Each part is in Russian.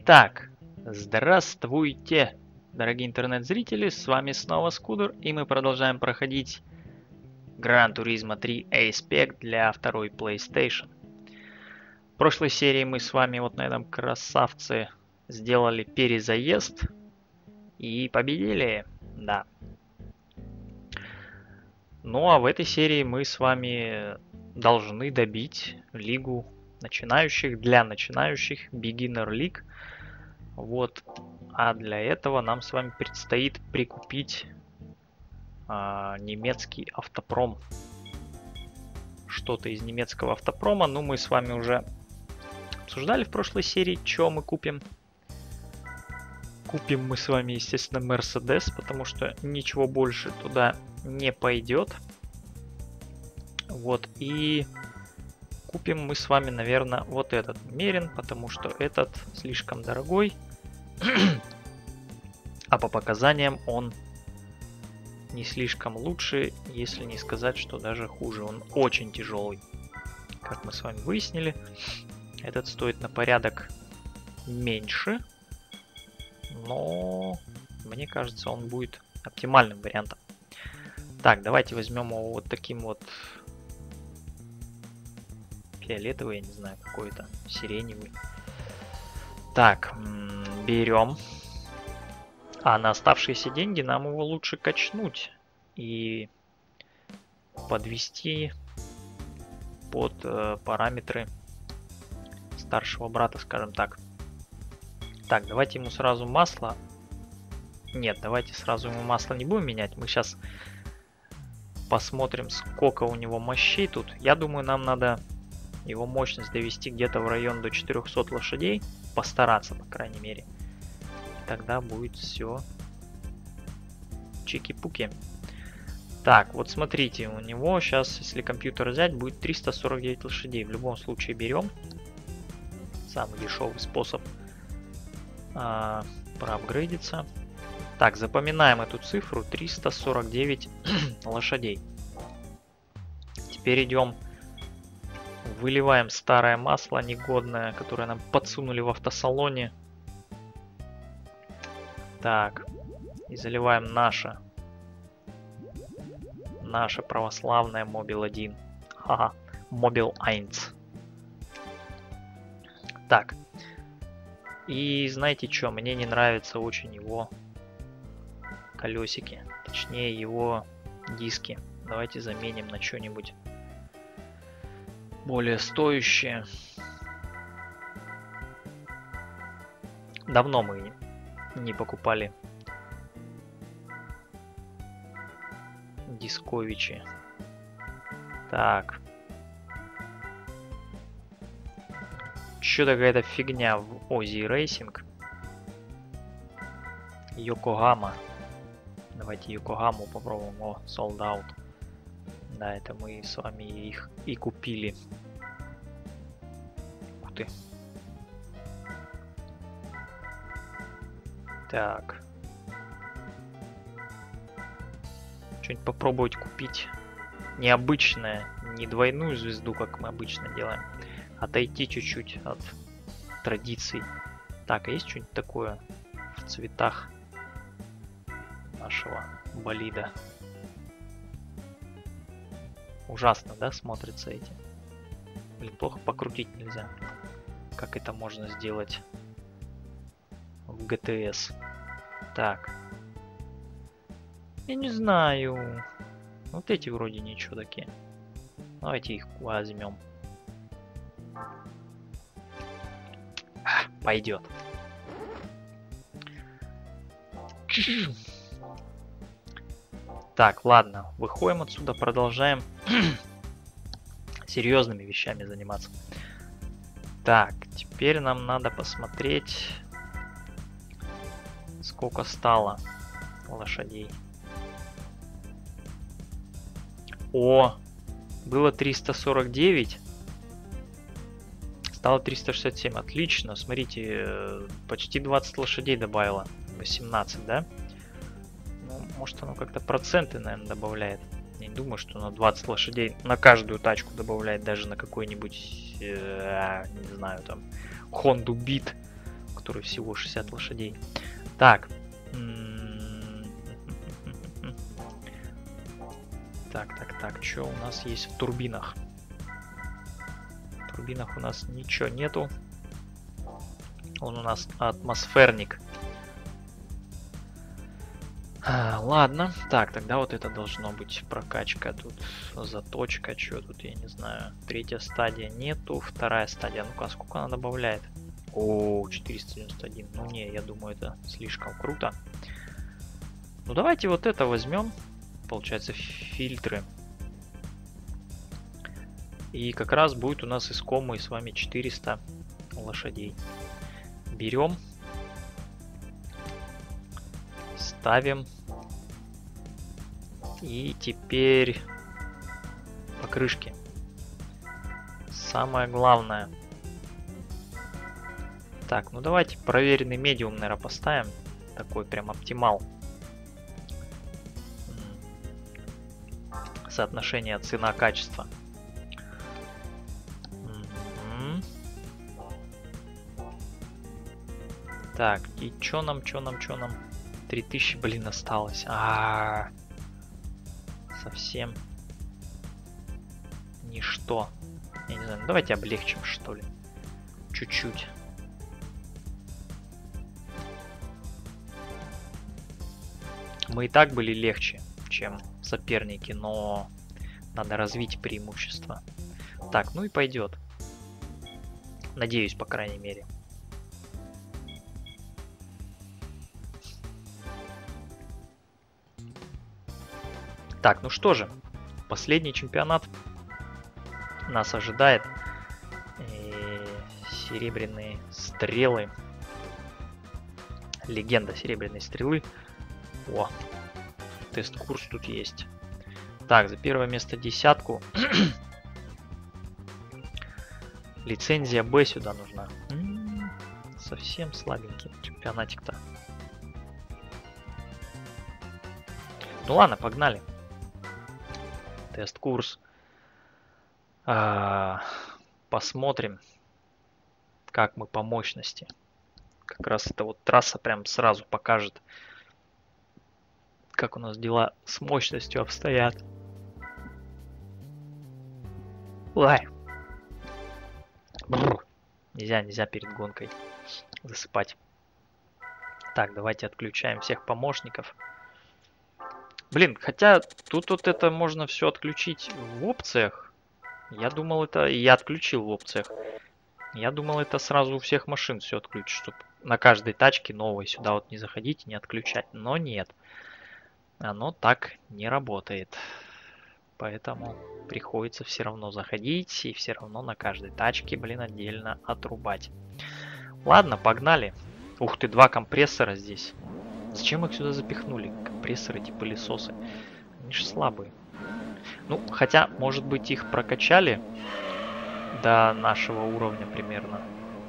Итак, здравствуйте, дорогие интернет-зрители, с вами снова Скудер, и мы продолжаем проходить Gran Turismo 3 A-Spec для второй PlayStation. В прошлой серии мы с вами вот на этом красавце сделали перезаезд и победили, да. Ну а в этой серии мы с вами должны добить лигу начинающих для начинающих, Beginner League. Вот, а для этого нам с вами предстоит прикупить немецкий автопром. Что-то из немецкого автопрома. Ну, мы с вами уже обсуждали в прошлой серии, что мы купим. Купим мы с вами, естественно, Mercedes, потому что ничего больше туда не пойдет. Вот, и купим мы с вами, наверное, вот этот Мерин, потому что этот слишком дорогой. А по показаниям он не слишком лучше, если не сказать, что даже хуже. Он очень тяжелый. Как мы с вами выяснили, этот стоит на порядок меньше. Но мне кажется, он будет оптимальным вариантом. Так, давайте возьмем его вот таким вот фиолетовый, я не знаю, какой-то сиреневый. Так, берем. А на оставшиеся деньги нам его лучше качнуть и подвести под параметры старшего брата, скажем так. Так, давайте ему сразу масло. Нет, давайте сразу ему масло не будем менять. Мы сейчас посмотрим, сколько у него мощей тут. Я думаю, нам надо его мощность довести где-то в район до 400 лошадей. Постараться, по крайней мере. Тогда будет все чики-пуки. Так, вот смотрите, у него сейчас, если компьютер взять, будет 349 лошадей. В любом случае берем. Самый дешевый способ проапгрейдиться. Так, запоминаем эту цифру. 349 лошадей. Теперь идем. Выливаем старое масло негодное, которое нам подсунули в автосалоне. Так, и заливаем наше православное Mobil 1. Ха-ха, Mobil 1. Так, и знаете что, мне не нравятся очень его колесики, точнее его диски. Давайте заменим на что-нибудь более стоящее. Давно мы не покупали дисковичи. Так. Что-то какая-то фигня в Ozi Racing. Йокогама. Давайте Йокогаму попробуем. О, sold out. Да, это мы с вами их и купили. Ух ты. Так. Что-нибудь попробовать купить необычное, не двойную звезду, как мы обычно делаем. Отойти чуть-чуть от традиций. Так, а есть что-нибудь такое в цветах нашего болида? Ужасно, да, смотрятся эти? Блин, плохо покрутить нельзя. Как это можно сделать в GTS? Так. Я не знаю. Вот эти вроде ничего такие. Давайте их возьмем. Пойдет. Так, ладно, выходим отсюда, продолжаем серьезными вещами заниматься. Так, теперь нам надо посмотреть, сколько стало лошадей. О, было 349, стало 367, отлично, смотрите, почти 20 лошадей добавило, 18, да? Ну, может оно как-то проценты, наверное, добавляет. Я не думаю, что на 20 лошадей на каждую тачку добавляет, даже на какой-нибудь, не знаю, там, Honda Beat, который всего 60 лошадей. Так. Так, что у нас есть в турбинах? В турбинах у нас ничего нету. Он у нас атмосферник. Ладно, так, тогда вот это должно быть прокачка, тут заточка, что тут, я не знаю. Третья стадия нету, вторая стадия, ну-ка, сколько она добавляет? О, 491, ну не, я думаю, это слишком круто. Ну давайте вот это возьмем, получается, фильтры. И как раз будет у нас искомые с вами 400 лошадей. Берем. Ставим. И теперь покрышки. Самое главное. Так, ну давайте проверенный медиум, наверное, поставим. Такой прям оптимал. Соотношение цена-качество. Так, и чё нам? 3000, блин, осталось. Совсем ничто. Я не знаю, давайте облегчим, что ли. Чуть-чуть. Мы и так были легче, чем соперники, но надо развить преимущество. Так, ну и пойдет. Надеюсь, по крайней мере. Так, ну что же, последний чемпионат нас ожидает. Серебряные стрелы. Легенда серебряной стрелы. О, тест-курс тут есть. Так, за первое место 10. Лицензия Б сюда нужна. Совсем слабенький чемпионатик-то. Ну ладно, погнали. Тест-курс. Посмотрим, как мы по мощности. Как раз эта вот трасса прям сразу покажет, как у нас дела с мощностью обстоят. Ой. Нельзя перед гонкой засыпать. Так, давайте отключаем всех помощников. Блин, хотя тут вот это можно все отключить в опциях. Я думал, это... Я отключил в опциях. Я думал, это сразу у всех машин все отключит, чтобы на каждой тачке новой сюда вот не заходить и не отключать. Но нет. Оно так не работает. Поэтому приходится все равно заходить и все равно на каждой тачке, блин, отдельно отрубать. Ладно, погнали. Ух ты, 2 компрессора здесь. Зачем их сюда запихнули? Компрессоры, эти пылесосы. Они же слабые. Ну, хотя, может быть, их прокачали до нашего уровня примерно.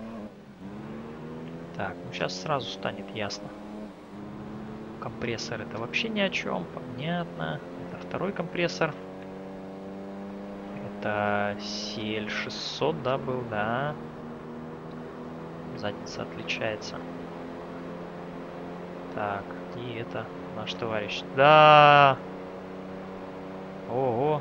Так, ну сейчас сразу станет ясно. Компрессор это вообще ни о чем. Понятно. Это второй компрессор. Это CL600, да, был, да. Задница отличается. Так, и это наш товарищ. Да! Ого!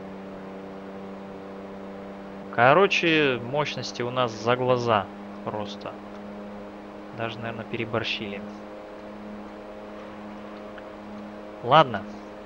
Короче, мощности у нас за глаза просто. Даже, наверное, переборщили. Ладно.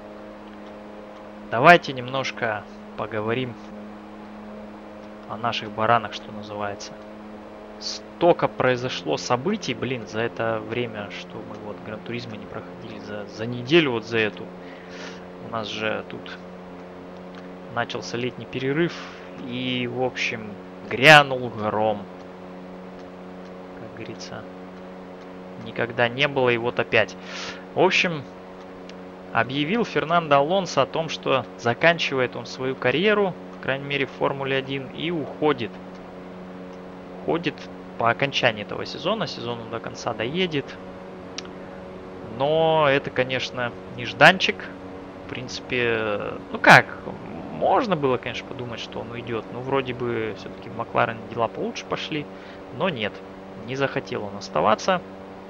Давайте немножко поговорим о наших баранах, что называется. Столько произошло событий, блин, за это время, что мы вот Гран-туризмо не проходили, за неделю вот за эту. У нас же тут начался летний перерыв и, в общем, грянул гром. Как говорится, никогда не было, и вот опять. В общем, объявил Фернандо Алонсо о том, что заканчивает он свою карьеру, по крайней мере в Формуле 1, и уходит. Уходит по окончании этого сезона. Сезон он до конца доедет. Но это, конечно, нежданчик. В принципе, ну как, можно было, конечно, подумать, что он уйдет. Но вроде бы все-таки в Макларен дела получше пошли. Но нет. Не захотел он оставаться.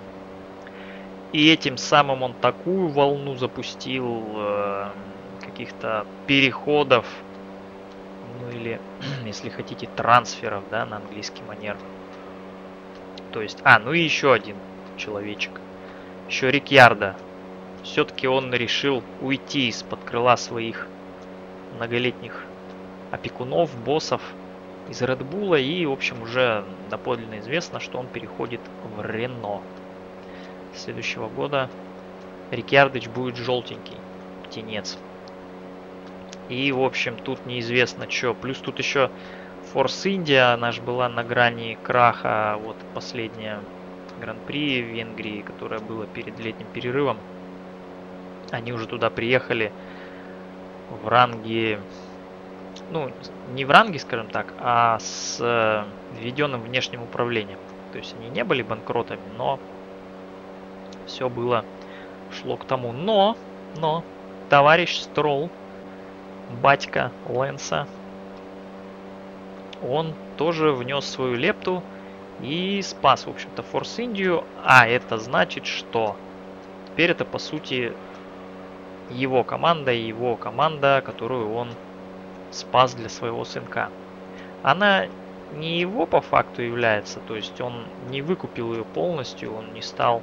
И этим самым он такую волну запустил каких-то переходов, ну или, если хотите, трансферов, да, на английский манер. То есть, ну и еще один человечек. Еще Рикьярдо. Все-таки он решил уйти из-под крыла своих многолетних опекунов, боссов из Red Bull. И, в общем, уже доподлинно известно, что он переходит в Рено. С следующего года Рикьярдыч будет желтенький, птенец. И, в общем, тут неизвестно что. Плюс тут еще Force India, она же была на грани краха. Вот последняя Гран-при в Венгрии, которое было перед летним перерывом. Они уже туда приехали в ранге, ну, не в ранге, скажем так, а с введенным внешним управлением. То есть они не были банкротами, но все было, шло к тому. Но, товарищ Стролл, батька Лэнса, он тоже внес свою лепту и спас, в общем-то, Force India. А это значит, что теперь это, по сути, его команда, которую он спас для своего сынка. Она не его по факту является, то есть он не выкупил ее полностью, он не стал...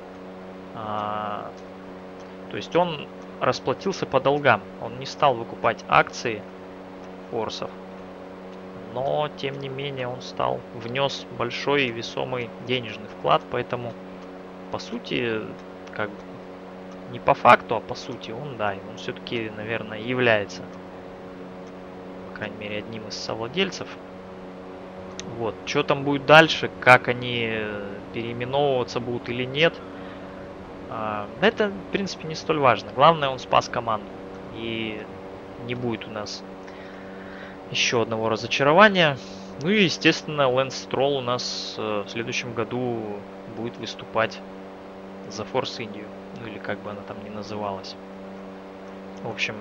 то есть он расплатился по долгам, он не стал выкупать акции Форсов, но тем не менее он внес большой и весомый денежный вклад, поэтому по сути, как бы, не по факту, а по сути он все-таки, наверное, является, по крайней мере, одним из совладельцев. Вот, что там будет дальше, как они переименовываться будут или нет, это, в принципе, не столь важно. Главное, он спас команду. И не будет у нас еще одного разочарования. Ну и, естественно, Лэнс Стролл у нас в следующем году будет выступать за Force India. Ну или как бы она там ни называлась. В общем,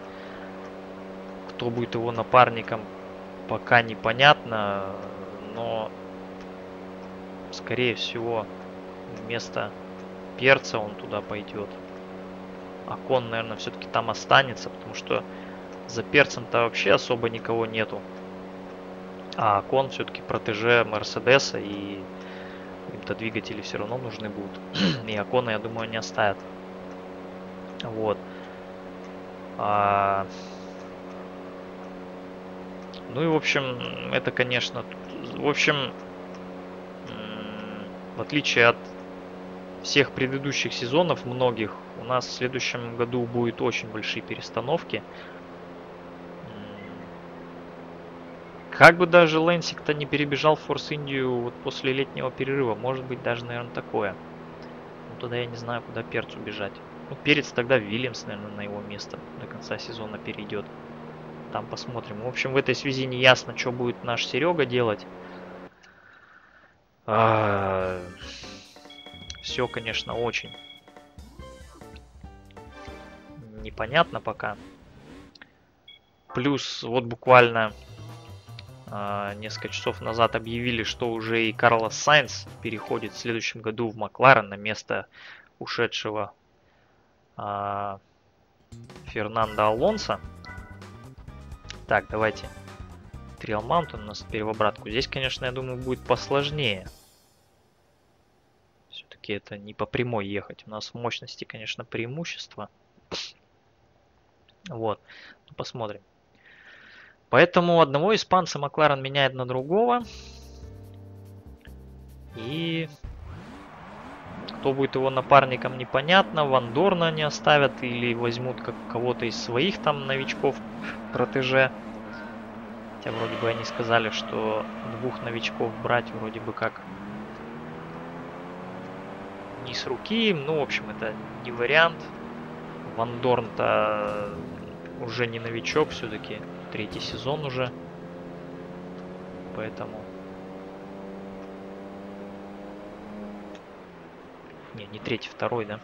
кто будет его напарником, пока непонятно. Но, скорее всего, вместо Перца он туда пойдет. Окон, наверное, все-таки там останется, потому что за Перцем-то вообще особо никого нету. А Окон все-таки протеже Мерседеса, и им-то двигатели все равно нужны будут. И Окона, я думаю, не оставят. Вот. Ну и, в общем, это, конечно... В общем, в отличие от всех предыдущих сезонов, многих, у нас в следующем году будет очень большие перестановки. Как бы даже Лэнсик-то не перебежал в Force India вот после летнего перерыва, может быть даже, наверное, такое. Ну тогда я не знаю, куда Перцу бежать. Ну, Перец тогда Вильямс, наверное, на его место до конца сезона перейдет. Там посмотрим. В общем, в этой связи не ясно, что будет наш Серега делать. Все, конечно, очень непонятно пока. Плюс вот буквально несколько часов назад объявили, что уже и Карлос Сайнс переходит в следующем году в Макларен на место ушедшего Фернандо Алонсо. Так, давайте. Триал Маунтин у нас теперь в обратку. Здесь, конечно, я думаю, будет посложнее. Все-таки это не по прямой ехать. У нас в мощности, конечно, преимущество. Вот. Ну, посмотрим. Поэтому одного испанца Макларен меняет на другого. И кто будет его напарником, непонятно. Ван Дорна не оставят или возьмут как кого-то из своих там новичков протеже. Хотя вроде бы они сказали, что двух новичков брать вроде бы как не с руки. Ну, в общем, это не вариант. Ван Дорн-то уже не новичок, все-таки третий сезон уже. Поэтому... Не третий, второй, да?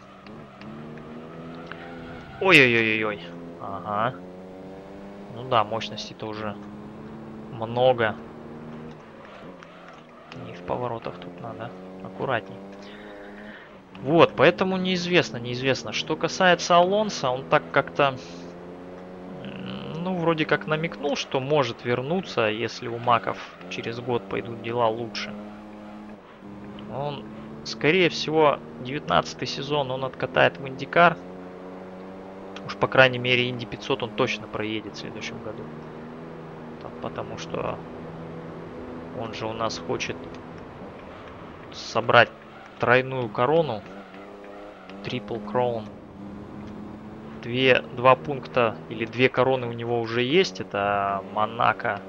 Ой-ой-ой-ой. Ага. Ну да, мощности-то уже много. Не в поворотах тут надо аккуратней. Вот, поэтому неизвестно. Что касается Алонсо, он так как-то, ну, вроде как намекнул, что может вернуться, если у Маков через год пойдут дела лучше. Он, скорее всего, 19-й сезон он откатает в Индикар. Уж, по крайней мере, Инди 500 он точно проедет в следующем году. Потому что он же у нас хочет собрать тройную корону. Triple Crown. Два пункта или две короны у него уже есть. Это Монако.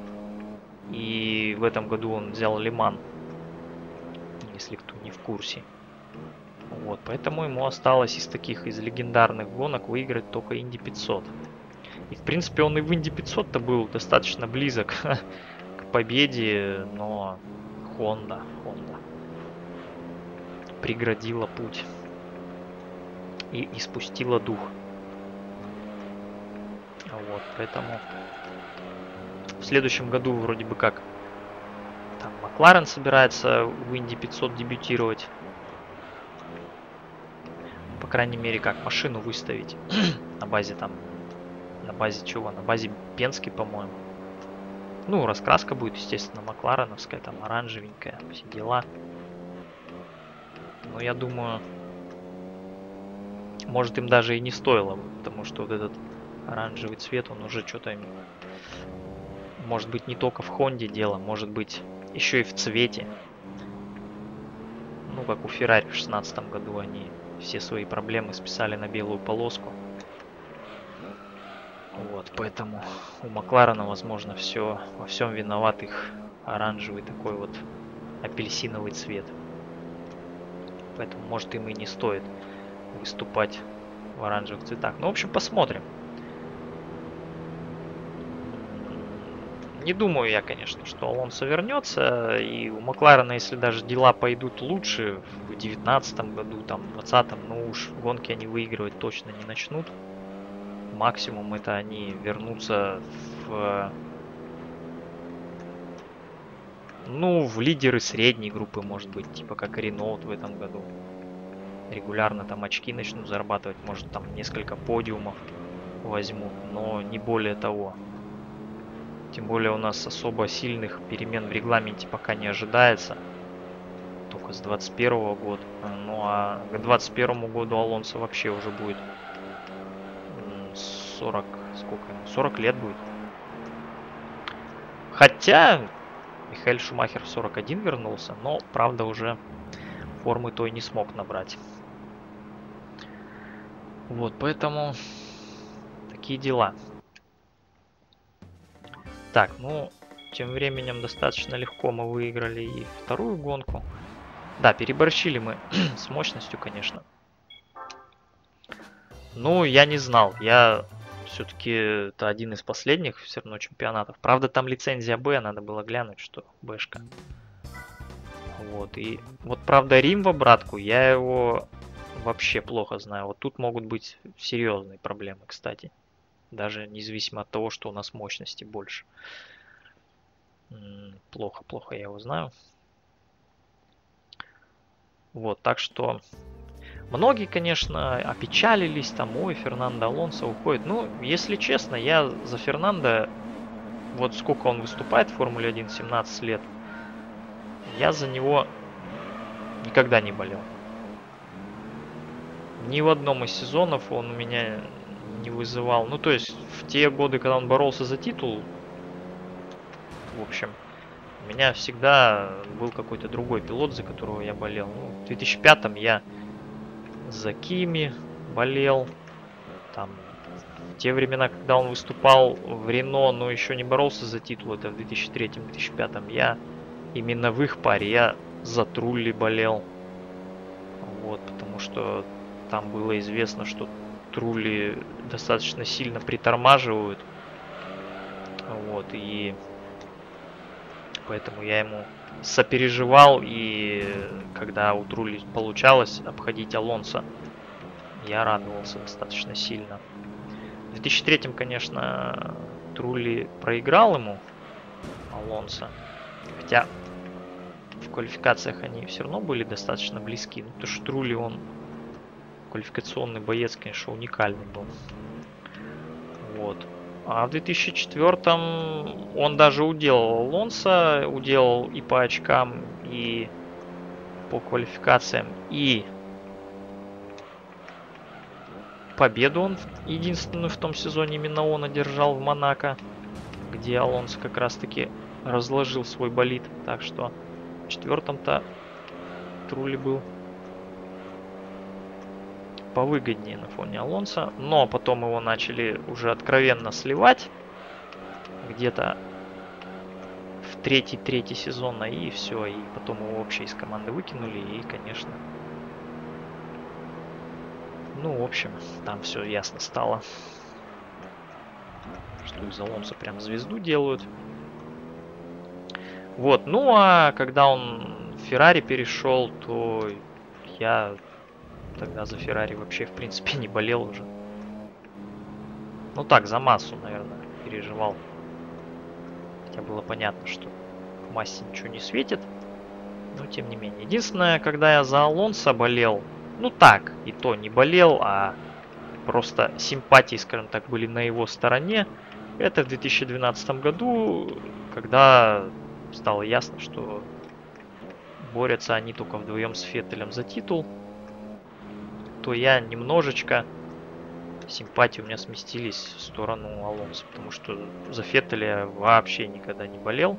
И в этом году он взял Лиман. Если кто не в курсе. Вот, поэтому ему осталось из легендарных гонок выиграть только Инди 500. И в принципе он и в Инди 500-то был достаточно близок к победе, но Honda преградила путь и испустила дух. Вот, поэтому в следующем году вроде бы как там Макларен собирается в Инди 500 дебютировать. По крайней мере, как машину выставить на базе там, на базе чего? На базе Пенски, по-моему. Ну, раскраска будет, естественно, маклареновская, там оранжевенькая, все дела. Но я думаю, может им даже и не стоило, потому что вот этот оранжевый цвет, он уже что-то, может быть, не только в Хонде дело, может быть, еще и в цвете. Ну, как у Феррари в 2016 году они все свои проблемы списали на белую полоску. Вот, поэтому у Макларена, возможно, во всем виноват их оранжевый такой вот апельсиновый цвет. Поэтому, может, им и не стоит выступать в оранжевых цветах. Ну, в общем, посмотрим. Не думаю я, конечно, что Алонсо вернется. И у Макларена, если даже дела пойдут лучше в 2019 году, там, в 2020, ну уж гонки они выигрывать точно не начнут. Максимум это они вернутся в лидеры средней группы, может быть, типа как Renault в этом году. Регулярно там очки начнут зарабатывать, может там несколько подиумов возьмут, но не более того. Тем более у нас особо сильных перемен в регламенте пока не ожидается. Только с 2021 года. Ну а к 2021 году Алонсо вообще уже будет 40, сколько ему? 40 лет будет. Хотя Михаэль Шумахер в 41 вернулся, но, правда, уже формы той не смог набрать. Вот, поэтому такие дела. Так, ну, тем временем достаточно легко мы выиграли и вторую гонку. Да, переборщили мы с мощностью, конечно. Ну, я не знал. Я все-таки это один из последних все равно чемпионатов. Правда, там лицензия Б, надо было глянуть, что Бшка. Вот, и вот, правда, Рим в обратку, я его вообще плохо знаю. Вот тут могут быть серьезные проблемы, кстати. Даже независимо от того, что у нас мощности больше. Плохо я его знаю. Вот, так что многие, конечно, опечалились, там, ой, Фернандо Алонсо уходит. Ну, если честно, я за Фернандо, вот сколько он выступает в Формуле 1, 17 лет, я за него никогда не болел. Ни в одном из сезонов он у меня не вызывал. Ну, то есть, в те годы, когда он боролся за титул, в общем, у меня всегда был какой-то другой пилот, за которого я болел. Ну, в 2005-м я за Кими болел. Там, в те времена, когда он выступал в Рено, но еще не боролся за титул, это в 2003-2005, я именно в их паре, я за Трулли болел. Вот, потому что там было известно, что Трулли достаточно сильно притормаживают. Вот, и поэтому я ему сопереживал, и когда у Трулли получалось обходить Алонсо, я радовался достаточно сильно. В 2003-м, конечно, Трулли проиграл ему Алонсо. Хотя квалификациях они все равно были достаточно близки. Ну, потому что Трули, он квалификационный боец, конечно, уникальный был. Вот. А в 2004-м он даже уделал Алонсо, уделал и по очкам, и по квалификациям, и победу он единственную в том сезоне именно он одержал в Монако, где Алонсо как раз таки разложил свой болид. Так что в четвертом-то Трули был повыгоднее на фоне Алонсо. Но потом его начали уже откровенно сливать. Где-то в третий сезон, и все. И потом его вообще из команды выкинули. И, конечно... Ну, в общем, там все ясно стало. Что из Алонсо прям звезду делают. Вот, ну а когда он в Феррари перешел, то я тогда за Феррари вообще, в принципе, не болел уже. Ну так, за массу, наверное, переживал. Хотя было понятно, что в массе ничего не светит. Но тем не менее. Единственное, когда я за Алонсо болел, ну так, и то не болел, а просто симпатии, скажем так, были на его стороне. Это в 2012 году, когда стало ясно, что борются они только вдвоем с Феттелем за титул, то я немножечко симпатии у меня сместились в сторону Алонсо, потому что за Феттеля я вообще никогда не болел.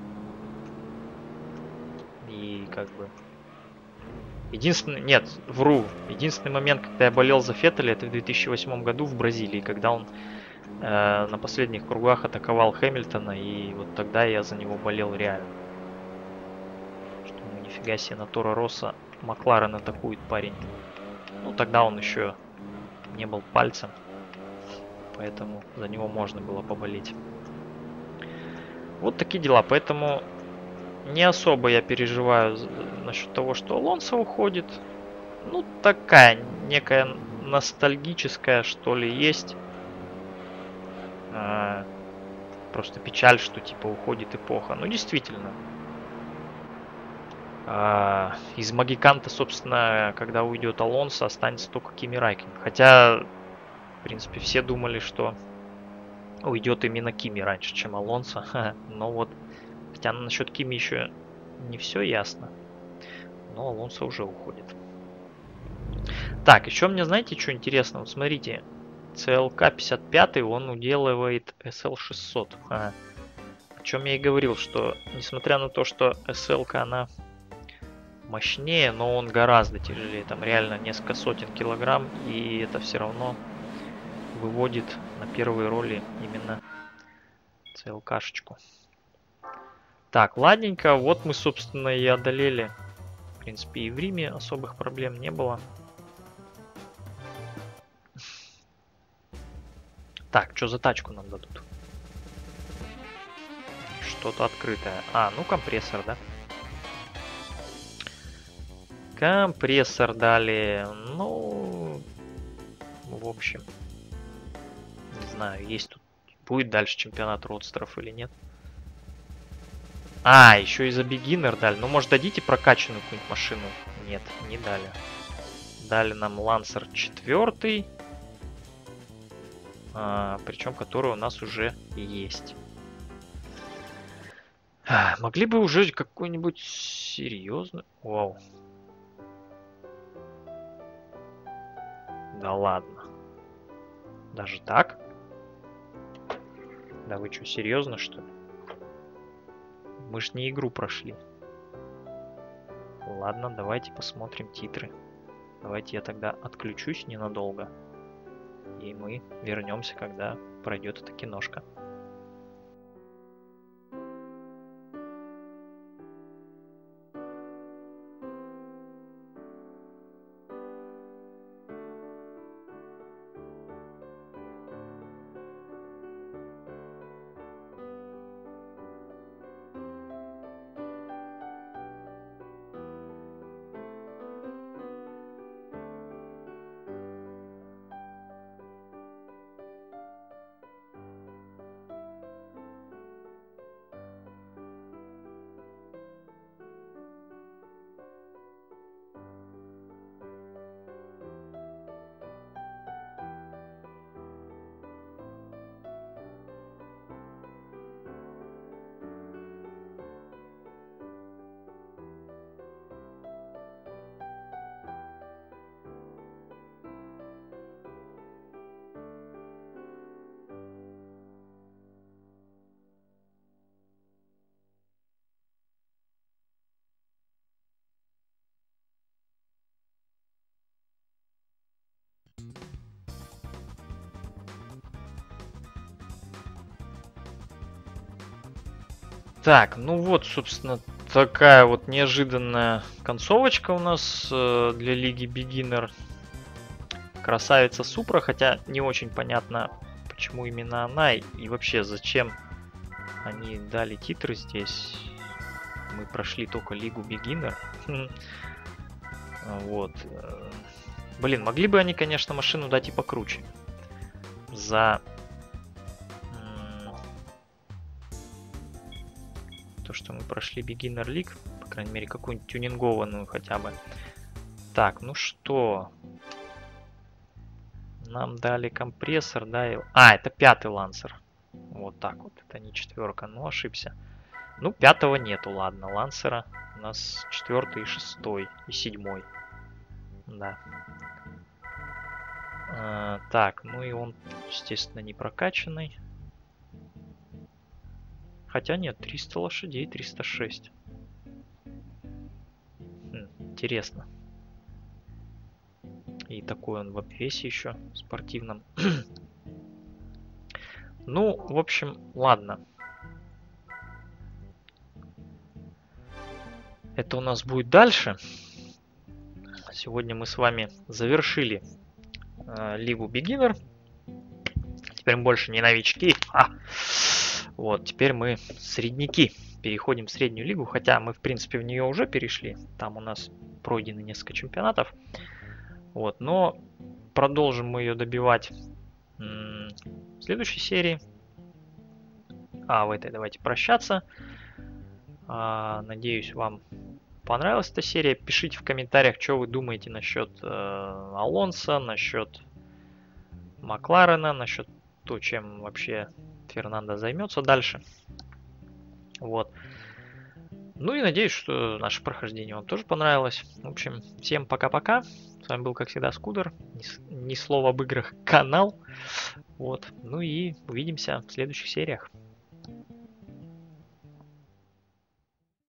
И как бы... Единственный... Нет, вру. Единственный момент, когда я болел за Феттеля, это в 2008 году в Бразилии, когда он на последних кругах атаковал Хэмилтона, и вот тогда я за него болел реально. Что, ну, нифига себе, на Торо Росса Макларен атакует парень. Ну, тогда он еще не был пальцем, поэтому за него можно было поболеть. Вот такие дела, поэтому не особо я переживаю насчет того, что Алонсо уходит. Ну, такая некая ностальгическая, что ли, есть. Просто печаль, что типа уходит эпоха. Ну, действительно. Из Магиканта, собственно, когда уйдет Алонсо, останется только Кими Райкконен. Хотя, в принципе, все думали, что уйдет именно Кими раньше, чем Алонсо. Но вот, хотя насчет Кими еще не все ясно. Но Алонсо уже уходит. Так, еще мне, знаете, что интересно? Вот смотрите, CLK 55, он уделывает SL 600. О чем я и говорил, что несмотря на то, что SL-ка она мощнее, но он гораздо тяжелее. Там реально несколько сотен килограмм, и это все равно выводит на первые роли именно CLK-шечку. Так, ладненько, вот мы, собственно, и одолели. В принципе, и в Риме особых проблем не было. Так, что за тачку нам дадут? Что-то открытое. Ну компрессор, да? Компрессор дали. Ну, в общем, не знаю, есть тут, будет дальше чемпионат родстеров или нет. Еще и за бигинер дали. Ну, может, дадите прокачанную какую-нибудь машину? Нет, не дали. Дали нам Лансер 4. Причем, который у нас уже есть. Могли бы уже какой-нибудь серьезный... Вау. Да ладно. Даже так? Да вы что, серьезно, что ли? Мы ж не игру прошли. Ладно, давайте посмотрим титры. Давайте я тогда отключусь ненадолго. И мы вернемся, когда пройдет эта киношка. Так, ну вот, собственно, такая вот неожиданная концовочка у нас для Лиги Beginner. Красавица Супра, хотя не очень понятно, почему именно она и вообще зачем они дали титры здесь. Мы прошли только Лигу Beginner. Вот. Блин, могли бы они, конечно, машину дать и покруче. За то, что мы прошли Beginner League. По крайней мере, какую-нибудь тюнингованную хотя бы. Так, ну что? Нам дали компрессор, да? А, это 5-й лансер. Вот так вот. Это не 4-ка, ну ошибся. Ну, 5-го нету, ладно. Лансера у нас 4-й, 6-й и 7-й. Да. Так, ну и он, естественно, не прокачанный. Хотя нет, 300 лошадей, 306. Интересно. И такой он в обвесе еще, спортивном. Ну, в общем, ладно. Это у нас будет дальше. Сегодня мы с вами завершили Лигу Beginner. Теперь мы больше не новички. Вот, теперь мы средняки. Переходим в среднюю лигу, хотя мы, в принципе, в нее уже перешли. Там у нас пройдены несколько чемпионатов. Вот, но продолжим мы ее добивать в следующей серии. А в этой давайте прощаться. Надеюсь, вам понравилась эта серия. Пишите в комментариях, что вы думаете насчет Алонсо, насчет Макларена, насчет того, чем вообще Фернандо займется дальше. Вот. Ну и надеюсь, что наше прохождение вам тоже понравилось. В общем, всем пока-пока. С вами был, как всегда, Скудер. Ни слова об играх канал. Вот. Ну и увидимся в следующих сериях.